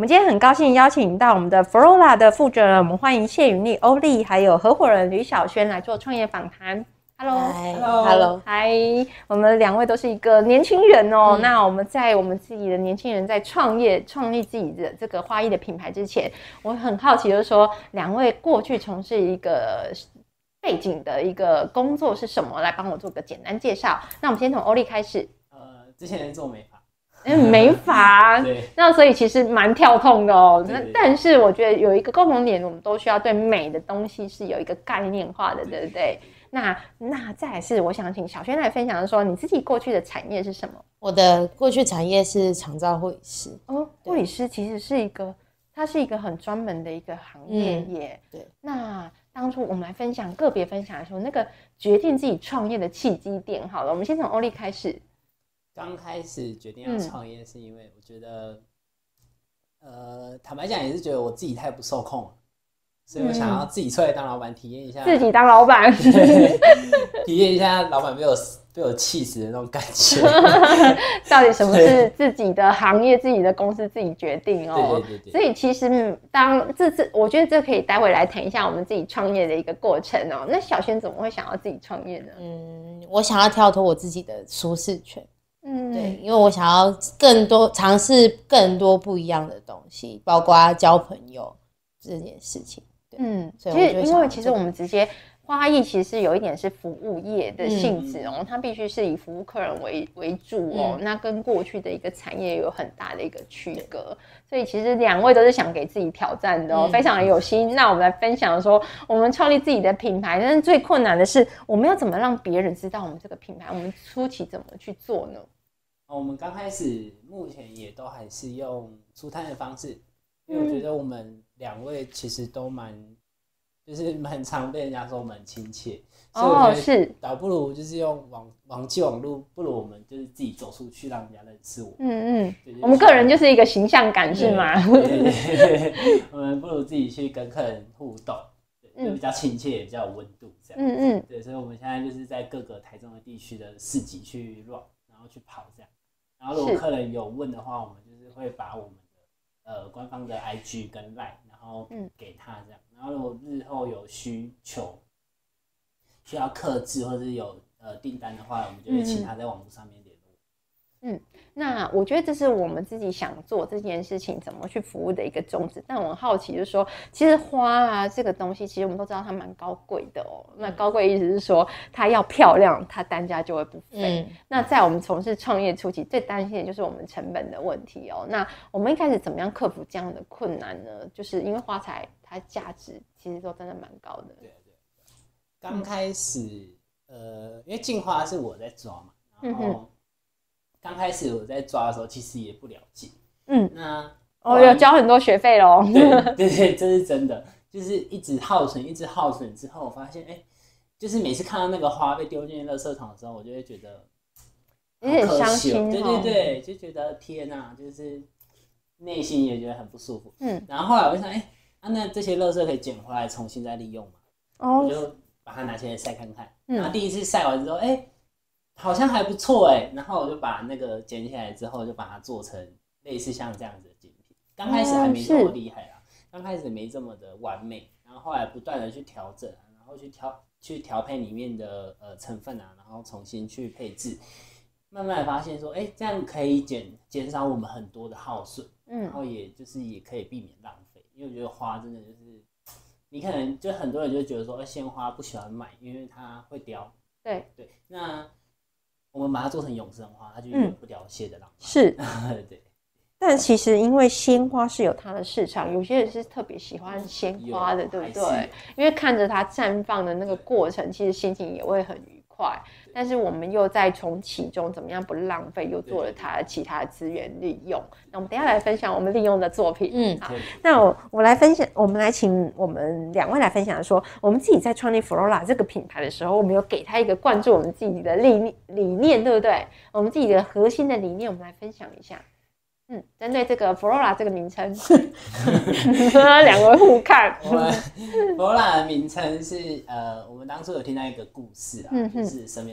今天很高兴邀请到我们的 Flora 的负责人，我们欢迎谢允丽、欧丽，还有合伙人吕小萱来做创业访谈。Hello， 嗨，我们两位都是一个年轻人哦。那我们在我们自己的年轻人在创立自己的这个花艺的品牌之前，我很好奇，就是说两位过去从事一个背景的一个工作是什么？来帮我做个简单介绍。那我们先从欧丽开始。 之前是做美发。 美发， 对， 那所以其实蛮跳痛的哦。但是我觉得有一个共同点，我们都需要对美的东西是有一个概念化的，对不对？那再来是我想请小萱来分享说，你自己过去的产业是什么？ 我的过去产业是长照护理师。 护理师其实是它是一个很专门的一个行业耶。 对。 那当初我们来个别分享的时候，那个决定自己创业的契机点，好了，我们先从欧丽开始。 刚开始决定要创业，是因为我觉得，坦白讲也是觉得我自己太不受控了，所以我想要自己出来当老板，体验一下自己当老板， 体验一下老板被我气死的那种感觉。 到底什么是自己的行业、自己的公司自己决定哦？对。所以其实我觉得这可以待会来谈一下我们自己创业的一个过程哦。那小萱怎么会想要自己创业呢？ 我想要跳脱我自己的舒适圈。对，因为我想要尝试更多不一样的东西，包括交朋友这件事情。所以其实我们直接花艺其实有一点是服务业的性质哦，它必须是以服务客人为主哦，那跟过去的一个产业有很大的一个区隔，所以其实两位都是想给自己挑战的哦，非常的有心。那我们来分享说，我们创立自己的品牌，但是最困难的是我们要怎么让别人知道我们这个品牌，我们初期怎么去做呢？ 我们刚开始目前也都还是用出摊的方式，因为我觉得我们两位其实都蛮常被人家说我们很亲切，所以我觉得倒不如就是用网路，不如我们就是自己走出去让人家认识我。 我们个人就是一个形象感是吗？ 对，我们不如自己去跟客人互动，就比较亲切，也比较有温度这样。对，所以我们现在就是在各个台中的地区的市集去 run， 然后去跑这样。然后如果客人有问的话，我们就是会把我们的官方的 IG 跟 LINE， 然后给他这样。然后如果日后有需求需要客制或者是有订单的话，我们就会请他在网络上面联络。 那我觉得这是我们自己想做这件事情怎么去服务的一个宗旨。但我很好奇，就是说，其实花啊这个东西，其实我们都知道它蛮高贵的哦。那高贵意思是说，它要漂亮，它单价就会不菲。那在我们从事创业初期，最担心的就是我们成本的问题哦。那我们一开始怎么样克服这样的困难呢？就是因为花材它价值其实都真的蛮高的。 对。刚开始因为进花是我在抓嘛，然后刚开始我在抓的时候，其实也不了解。 有交很多学费咯。 对，这是真的，就是一直耗损之后，我发现就是每次看到那个花被丢进垃圾桶的时候，我就会觉得有点伤心。 对，就觉得天哪，就是内心也觉得很不舒服。然后后来我就想，那这些垃圾可以捡回来重新再利用嘛？我就把它拿起来晒看看。然后第一次晒完之后，好像还不错然后我就把那个捡起来之后，就把它做成类似像这样子的精品。刚开始还没这么厉害啦，刚开始没这么的完美，然后后来不断的去调整，然后去调配里面的成分啊，然后重新去配置，慢慢发现说，这样可以减少我们很多的耗损，然后也可以避免浪费，因为我觉得花真的就是你可能就很多人就觉得说，鲜花不喜欢买，因为它会凋。对，那我们把它做成永生花，它就永不凋谢的浪漫。 是， 对。 但其实因为鲜花是有它的市场，有些人是特别喜欢鲜花的，对不对？因为看着它绽放的那个过程，其实心情也会很愉快。但是我们又在从其中怎么样不浪费，又做了它的其他资源利用。那我们等一下来分享我们利用的作品。好，那我来分享，我们来请我们两位来分享说，我们自己在创立 Flora 这个品牌的时候，我们有给它一个灌注我们自己的理念，对不对？我们自己的核心的理念，我们来分享一下。针对这个 Flora 这个名称，两位互看。 我们 Flora 的名称是我们当初有听到一个故事啊，就是身边的朋友，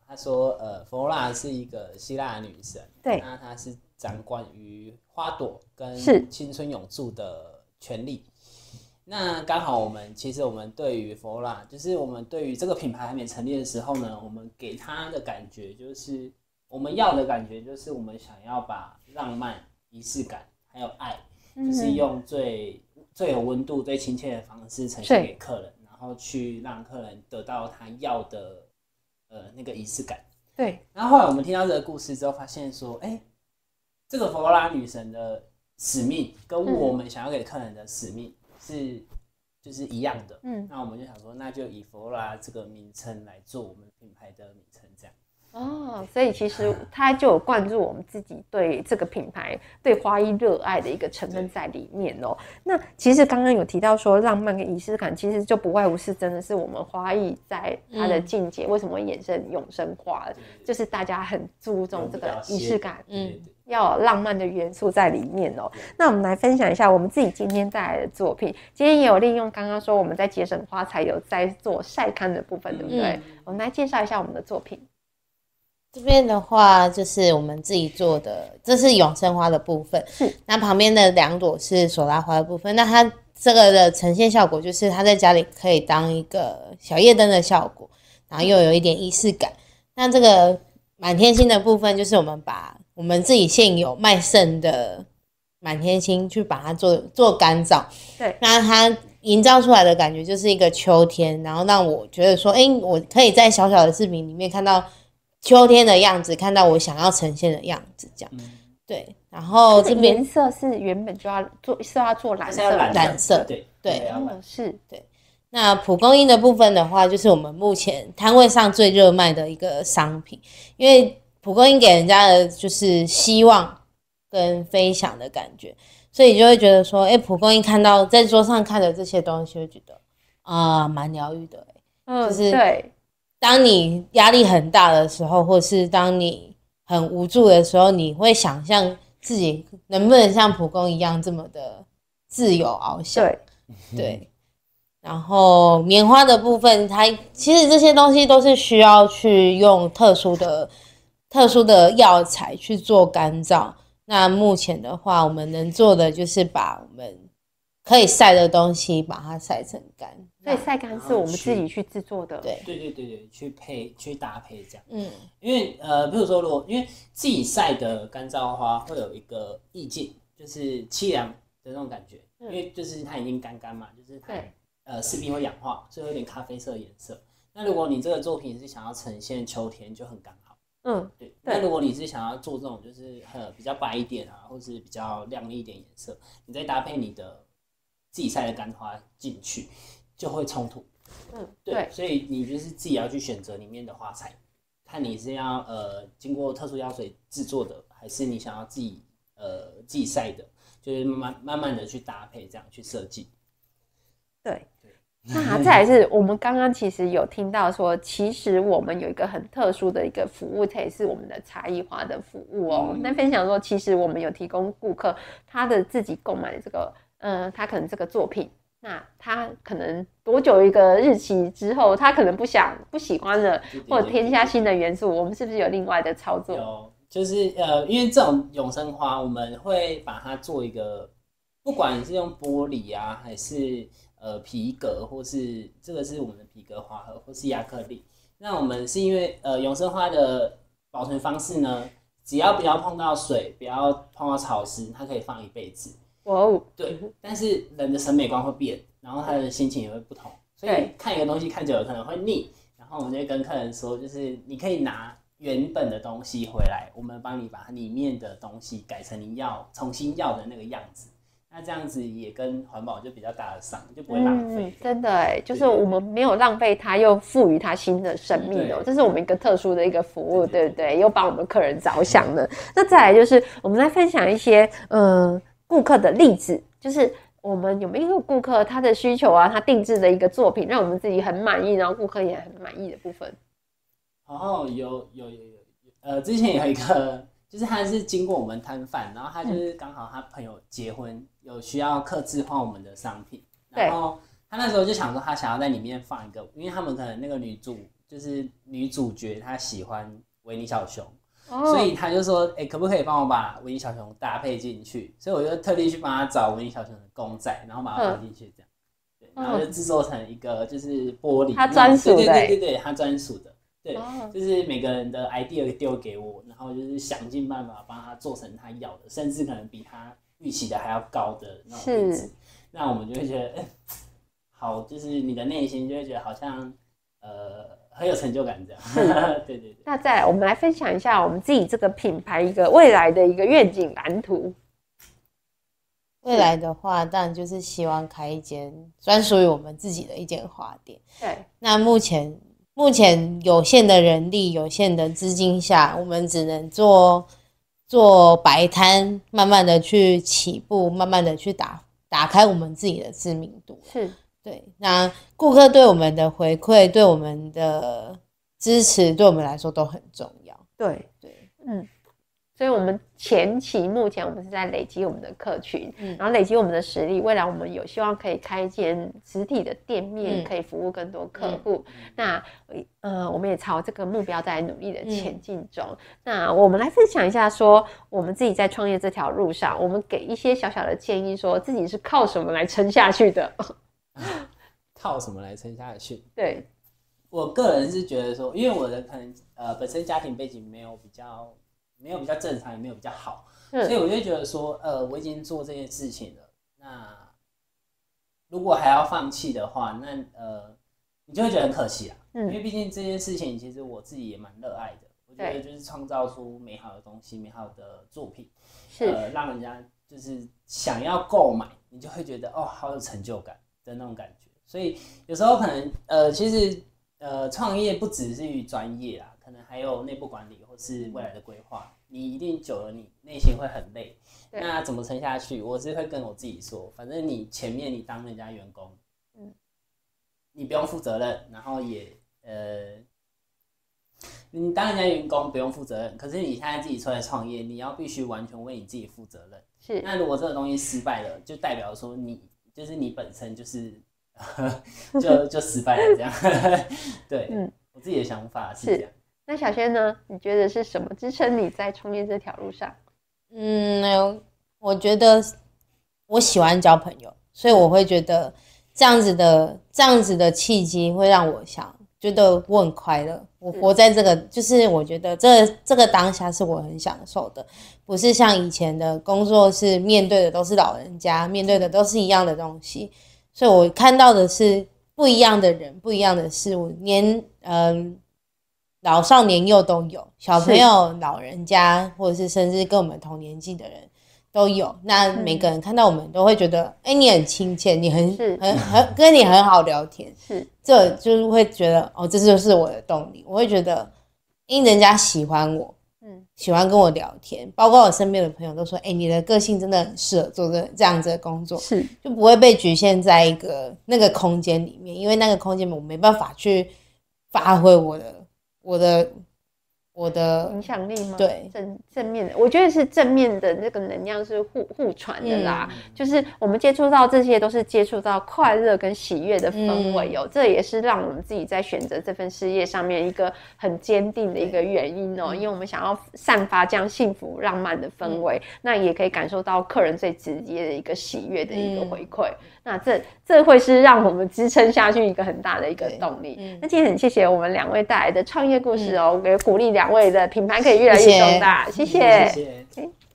他说佛罗拉是一个希腊女神， 对， 那她是掌管于花朵跟青春永驻的权利。那刚好其实我们对于佛罗拉，就是我们对于这个品牌还没成立的时候呢，我们给她的感觉就是我们要的感觉就是我们想要把浪漫、仪式感还有爱，就是用最有温度、最亲切的方式呈现给客人，然后去让客人得到他要的那个仪式感。 对。 然后后来我们听到这个故事之后，发现说，这个佛罗拉女神的使命跟我们想要给客人的使命就是一样的。那我们就想说，那就以佛罗拉这个名称来做我们品牌的名称，这样。 所以其实他就有灌注我们自己对这个品牌、对花艺热爱的一个成分在里面哦。那其实刚刚有提到说，浪漫跟仪式感，其实就不外乎是真的是我们花艺在它的境界，为什么会衍生永生花，就是大家很注重这个仪式感，要有浪漫的元素在里面哦。那我们来分享一下我们自己今天带来的作品。今天也有利用刚刚说我们在节省花材有在做晒干的部分，对不对？我们来介绍一下我们的作品。 这边的话就是我们自己做的，这是永生花的部分。那旁边的2朵是索拉花的部分。那它这个的呈现效果就是它在家里可以当一个小夜灯的效果，然后又有一点仪式感。那这个满天星的部分就是我们把我们自己现有卖剩的满天星去把它做干燥。 对， 那它营造出来的感觉就是一个秋天，然后让我觉得说，我可以在小小的视频里面看到秋天的样子，看到我想要呈现的样子，这样。对，然后这边颜色是原本就要做蓝色， 对， 是， 对。那蒲公英的部分的话，就是我们目前摊位上最热卖的一个商品，因为蒲公英给人家的就是希望跟飞翔的感觉，所以就会觉得说，蒲公英看到在桌上看的这些东西，会觉得蛮疗愈的，就是对。 当你压力很大的时候，或是当你很无助的时候，你会想象自己能不能像蒲公英一样这么的自由翱翔。对。然后棉花的部分，它其实这些东西都是需要去用特殊的药材去做干燥。那目前的话，我们能做的就是把我们可以晒的东西把它晒成干。 所以晒干是我们自己去制作的。 对，去搭配这样。因为比如说因为自己晒的干燥花会有一个意境，就是凄凉的那种感觉。因为就是它已经干嘛，就是它势必会氧化，所以有点咖啡色的颜色。那如果你这个作品是想要呈现秋天，就很刚好。对。那如果你是想要做这种就是比较白一点啊，或是比较亮丽一点颜色，你再搭配你的自己晒的干花进去，就会冲突。对，所以你就是自己要去选择里面的花材，看你是要经过特殊药水制作的，还是你想要自己晒的，就是慢慢的去搭配，这样去设计。 对。那再来是我们刚刚其实有听到说，其实我们有一个很特殊的一个服务，它也是我们的茶艺花的服务哦。那分享说，其实我们有提供顾客他的自己购买这个他可能这个作品，那他可能多久一个日期之后，他可能不喜欢了，或者添加新的元素，我们是不是有另外的操作？ 有，就是因为这种永生花，我们会把它做一个，不管是用玻璃啊，还是皮革，或是这个是我们的皮革花盒，或是亚克力。那我们是因为永生花的保存方式呢，只要不要碰到水，不要碰到潮湿，它可以放一辈子。对，但是人的审美观会变，然后他的心情也会不同，所以看一个东西看久了可能会腻。然后我们就会跟客人说，就是你可以拿原本的东西回来，我们帮你把里面的东西改成你重新要的那个样子。那这样子也跟环保就比较搭得上，就不会浪费。 真的就是我们没有浪费它，又赋予它新的生命这是我们一个特殊的一个服务，对不对？又帮我们客人着想的。那再来就是我们来分享一些顾客的例子，就是我们有没有一个顾客他的需求啊，他定制的一个作品，让我们自己很满意，然后顾客也很满意的部分。 有，之前有一个。就是他是经过我们摊贩，然后他就是刚好他朋友结婚，有需要客制化我们的商品，然后他那时候就想说他想要在里面放一个，因为他们可能那个女主就是女主角她喜欢维尼小熊，所以他就说，可不可以帮我把维尼小熊搭配进去？所以我就特地去帮他找维尼小熊的公仔，然后把它放进去，这样，对，然后就制作成一个就是玻璃， 他专属的， 对，他专属的，对，就是每个人的 idea 丢给我，然后就是想尽办法帮他做成他要的，甚至可能比他预期的还要高的那种品质，那我们就会觉得，好，就是你的内心就会觉得好像，很有成就感这样。对。 那再来，我们来分享一下我们自己这个品牌一个未来的一个愿景蓝图。 未来的话，当然就是希望开一间专属于我们自己的一间花店。 对。 那目前有限的人力、有限的资金下，我们只能做摆摊，慢慢的去起步，慢慢的去打开我们自己的知名度。 是。 对，那顾客对我们的回馈，对我们的支持，对我们来说都很重要。 对，所以我们目前我们是在累积我们的客群，然后累积我们的实力，未来我们有希望可以开一间实体的店面，可以服务更多客户。那我们也朝这个目标在努力的前进中。那我们来分享一下说我们自己在创业这条路上，我们给一些小小的建议，说自己是靠什么来撑下去的。 靠什么来撑下去？ 对， 我个人是觉得说，因为我的可能本身家庭背景没有比较正常，也没有比较好，所以我就觉得说，我已经做这件事情了，那如果还要放弃的话，那你就会觉得很可惜啦。因为毕竟这件事情其实我自己也蛮热爱的，我觉得就是创造出美好的东西、美好的作品，让人家就是想要购买，你就会觉得好有成就感的那种感觉。所以有时候可能其实创业不只是于专业啦，可能还有内部管理或是未来的规划。你一定久了，你内心会很累。那怎么撑下去？我是会跟我自己说，反正你前面你当人家员工，你不用负责任，然后也你当人家员工不用负责任，可是你现在自己出来创业，你要必须完全为你自己负责任。 是。 那如果这个东西失败了，就代表说你本身就是就失败了这样。对，我自己的想法是这样。 那小轩呢？你觉得是什么支撑你在创业这条路上？ 我觉得我喜欢交朋友，所以我会觉得这样子的契机会让我觉得我很快乐。我活在这个，就是我觉得这个当下是我很享受的，不是像以前的工作是面对的都是老人家，面对的都是一样的东西。所以我看到的是不一样的人，不一样的事物，老少年幼都有，小朋友、老人家，或者是甚至跟我们同年纪的人都有。那每个人看到我们都会觉得，你很亲切，你很跟你很好聊天，这就是会觉得这就是我的动力。我会觉得，人家喜欢我，喜欢跟我聊天，包括我身边的朋友都说，你的个性真的很适合做这样子的工作，就不会被局限在那个空间里面，因为那个空间我没办法去发挥我的影响力吗？ 对， 正面的，我觉得是正面的那个能量是互传的啦。就是我们接触到这些，都是接触到快乐跟喜悦的氛围这也是让我们自己在选择这份事业上面一个很坚定的一个原因因为我们想要散发这样幸福浪漫的氛围，那也可以感受到客人最直接的一个喜悦的一个回馈。那这会是让我们支撑下去一个很大的一个动力。那今天很谢谢我们两位带来的创业故事也鼓励两位的品牌可以越来越壮大。谢谢。